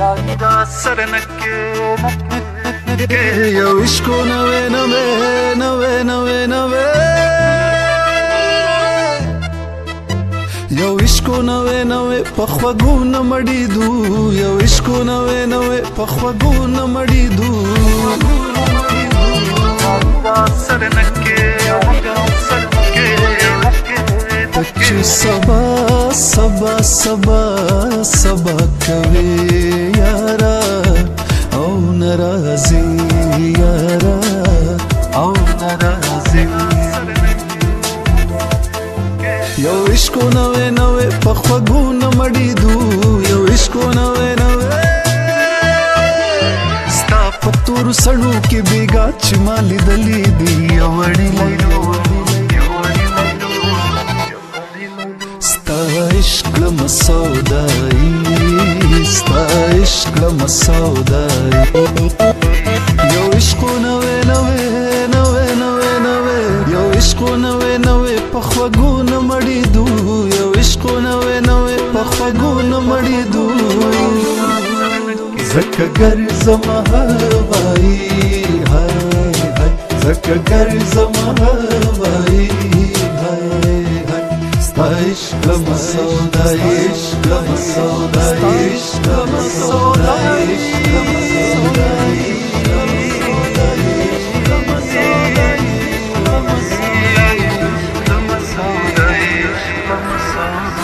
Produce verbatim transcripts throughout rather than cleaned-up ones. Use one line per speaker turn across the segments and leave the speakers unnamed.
دا سره نکې
یو عشقو نوې نوې نوې نوې نوې یو عشقو نوې نوې په خوږو نه مړېدو یو عشقو نوې نوې په خوږو نه مړېدو
دا سره نکې
چې سبا سبا سبا سبا کوي یارا او ناراضي یارا او ناراضي یو عشقو نوې نوې په خوږو نه مړېدو یو عشقو نوې نوې ستا په تورو سړو کې بېګا چې ما لیدلې دي یو وړې لیدو عشق لما سودائی ستا عشق لما سودائی یو عشقو نوے نوے نوے نوے نوے یو عشقو نوے نوے پخوگو نمڑیدو یو عشقو نوے نوے پخوگو نمڑیدو زکا گرزم هوائی ہائے ہائے زکا گرزم هوائی عشق لما سودا عشق لما سودا عشق لما سودا عشق لما سودا عشق لما سودا عشق لما سودا عشق لما سودا عشق لما سودا عشق لما سودا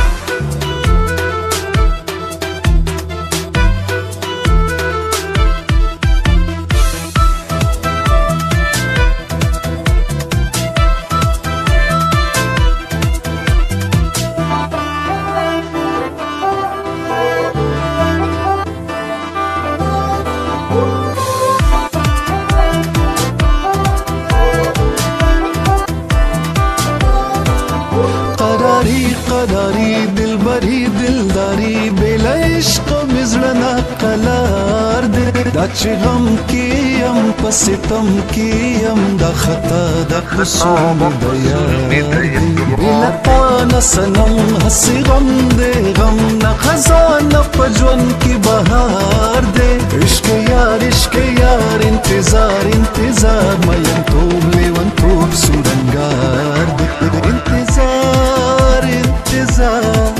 قراری دلبری دلداری بلا عشق مزړه قلار دې دا چې غم کیم په ستم کیم دا خطا د قسم دیا بلا تا سنم هسي غم دې غم نه خزانه په ژوند کې بهار دې عشق یار عشق یار انتظار انتظار مې توب لیوان توب سورنګار دې انتظار انتظار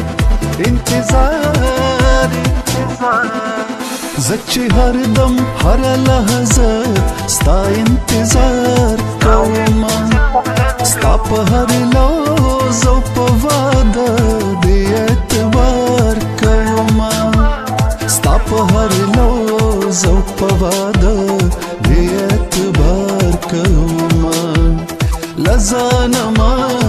انتظار انتظار زچې هر دم هر لحظه ستا انتظار کوم ستا په هر لوز او په واده دې اعتبار کوم ستا په هر لوز او په واده دې اعتبار کوم لزانما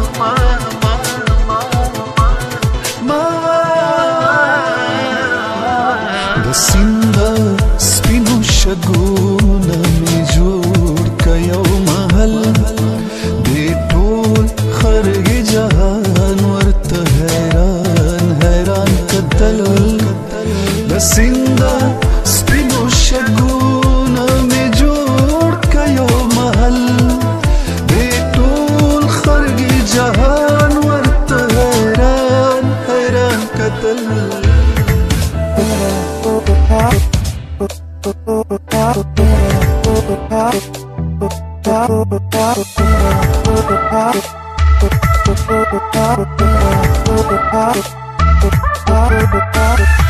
سینده سپینو شګونه مې جوړ که یو محل دې ټول خرګ جهان ورته حیران حیران کتل د سینده سپینو شګونه مې جوړ که یو محل دې ټول خرګ جهان ورته حیران حیران کتل Thank you.